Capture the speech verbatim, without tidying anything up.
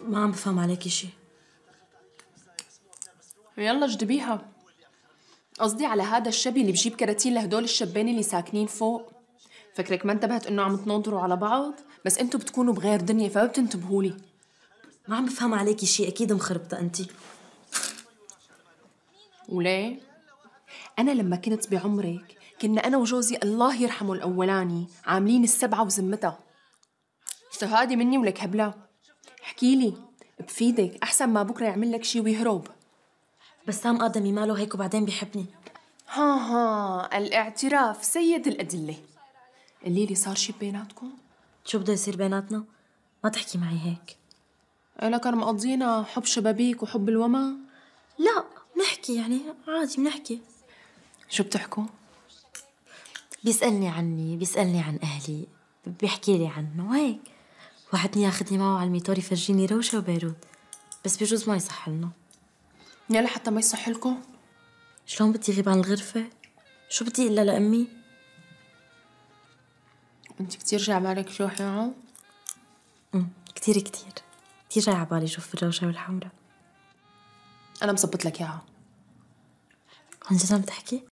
ما عم بفهم عليكي شي. يلا اجدبيها. قصدي على هذا الشبي اللي بجيب كراتين لهدول الشبين اللي ساكنين فوق. فكرك ما انتبهت انه عم تناظروا على بعض؟ بس انتوا بتكونوا بغير دنيا فما بتنتبهوا لي. ما عم بفهم عليكي شي، اكيد مخربطه انتي. وليه؟ انا لما كنت بعمرك كنا انا وجوزي الله يرحمه الاولاني عاملين السبعه وذمتها. استهادي مني ولك هبله. احكي لي، بفيدك احسن ما بكره يعمل لك شي ويهرب. بسام آدمي ماله هيك وبعدين بيحبني. ها ها، الاعتراف سيد الأدلة. قولي لي صار شي بيناتكم؟ شو بده يصير بيناتنا؟ ما تحكي معي هيك. إلا كان مقضينا حب شبابيك وحب الوما؟ لا بنحكي يعني عادي بنحكي. شو بتحكوا؟ بيسألني عني، بيسألني عن أهلي، بيحكي لي عنه وهيك. وعدني ياخذني معه على الميتور يفرجيني روشة وبيروت، بس بجوز ما يصح لنا. يلا حتى ما يصح لكم. شلون بدي غيب عن الغرفة؟ شو بدي إلا لأمي؟ انت كتير جاي عبالك روحي معه؟ امم كتير كتير كتير جاي عبالي شوف الروشة والحمرة. أنا مزبط لك إياها. عن جد عم تحكي؟